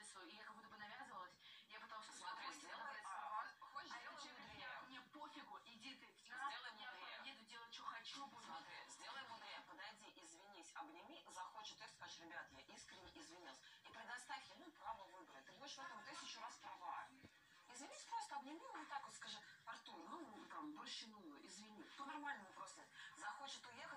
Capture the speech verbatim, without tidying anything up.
адресу, и я как будто бы навязывалась. Я пыталась Смотри, сделай, а, хочешь, а сделай человек, мудрее. я, мне пофигу, иди ты. Сделай Я мудрее. еду делать, что хочу. Буду. Смотри, сделай мудрее, подойди, извинись, обними, захочет, ты скажешь, ребят, я искренне извинился. И предоставь ему право выбора. Ты будешь в этом тысячу раз права. Извинись, просто обними его вот так вот, скажи, Артур, ну, там, борщину, извини. По-нормальному просто. Захочет уехать.